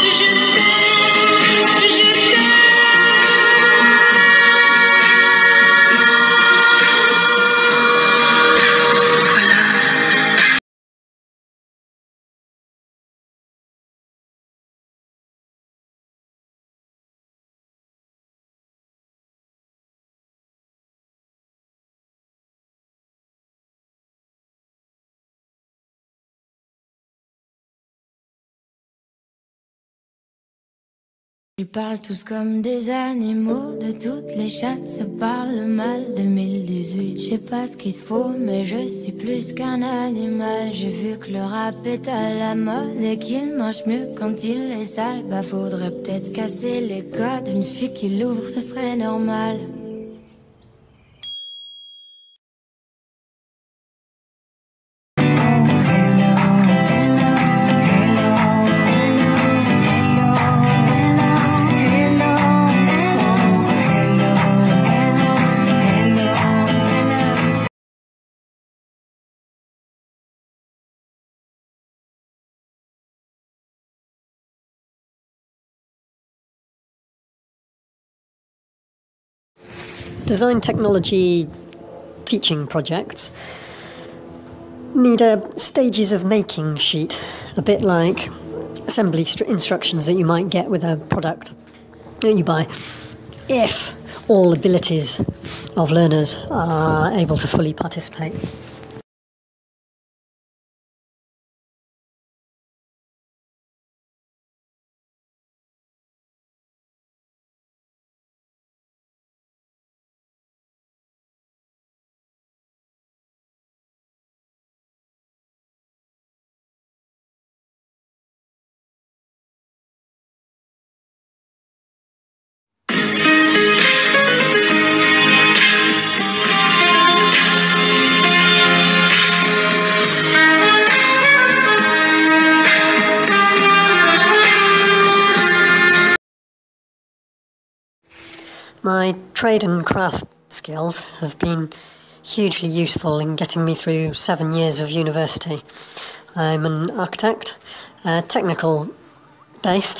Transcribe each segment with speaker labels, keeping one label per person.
Speaker 1: Ils parlent tous comme des animaux, de toutes les chattes, ça parle mal. 2018, je sais pas ce qu'il te faut, mais je suis plus qu'un animal. J'ai vu que le rap est à la mode et qu'il mange mieux quand il est sale. Bah faudrait peut-être casser les codes, une fille qui l'ouvre, ce serait normal.
Speaker 2: Design technology teaching projects need a stages of making sheet, a bit like assembly instructions that you might get with a product that you buy, if all abilities of learners are able to fully participate. My trade and craft skills have been hugely useful in getting me through 7 years of university. I'm an architect, technical based,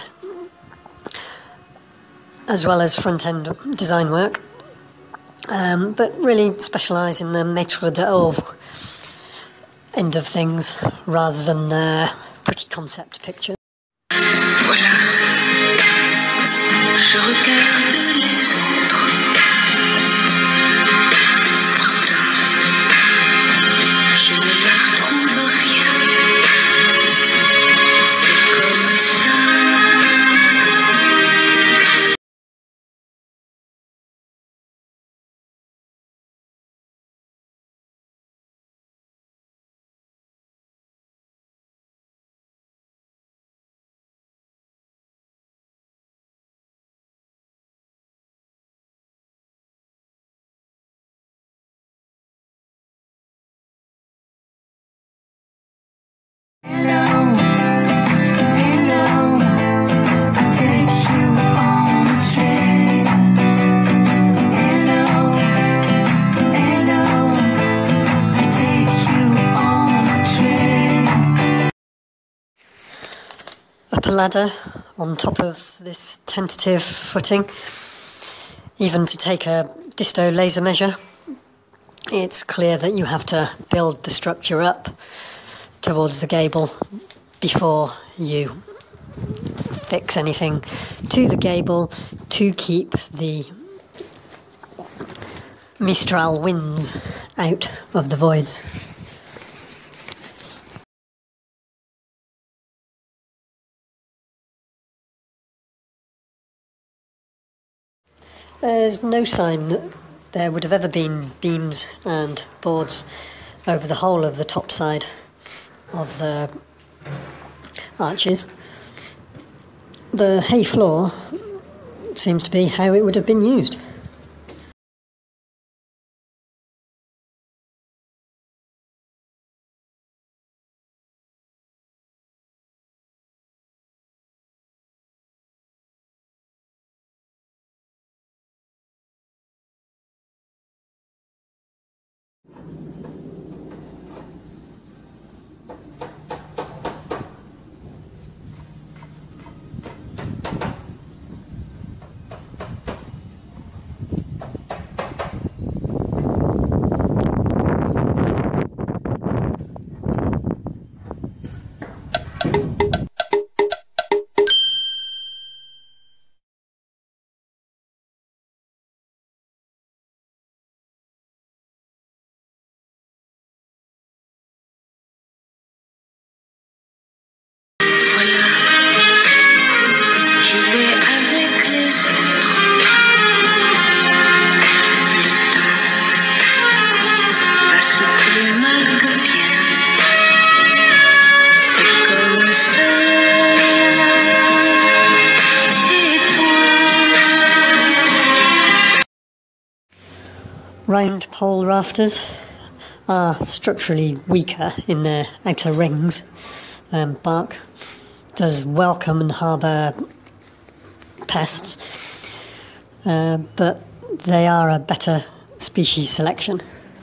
Speaker 2: as well as front-end design work, but really specialise in the maître d'œuvre end of things rather than the pretty concept picture.
Speaker 3: Voilà, je regarde les autres. Pourtant, je ne leur trouve rien. C'est comme ça.
Speaker 2: Up a ladder on top of this tentative footing, even to take a disto laser measure, it's clear that you have to build the structure up towards the gable before you fix anything to the gable to keep the Mistral winds out of the voids. There's no sign that there would have ever been beams and boards over the whole of the top side of the arches. The hay floor seems to be how it would have been used. Round pole rafters are structurally weaker in their outer rings. Bark does welcome and harbour pests, but they are a better species selection.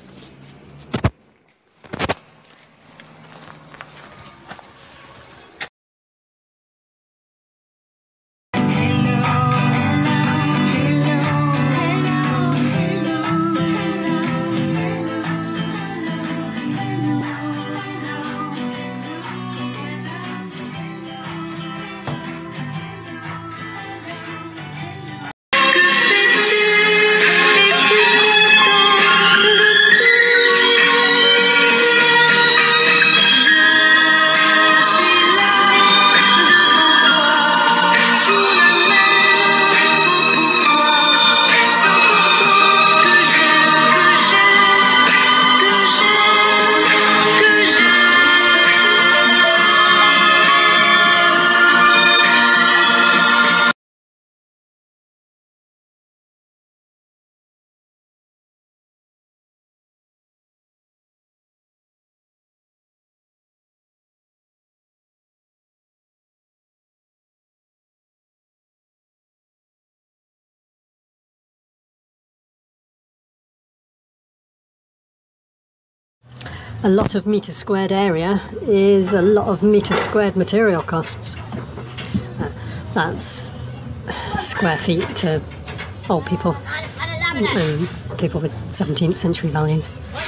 Speaker 2: A lot of metre squared area is a lot of metre squared material costs. That's square feet to old people and people with 17th century values.